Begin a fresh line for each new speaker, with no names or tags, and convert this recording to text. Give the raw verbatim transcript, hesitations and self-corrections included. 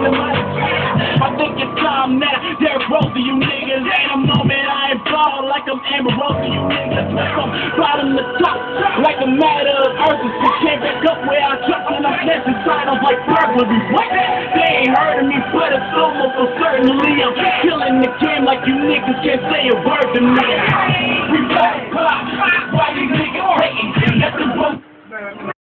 in my I think it's time now. Derrick Rose to you niggas. Ain't a moment I ain't ball like I'm Amber Rose to you niggas. From bottom to top, like a matter of urgency. Can't back up where I jumped and I'm snatching titles like burglary. What? They ain't heard of me, but it's almost so certainly I'm killing the game like you niggas can't say a word to me.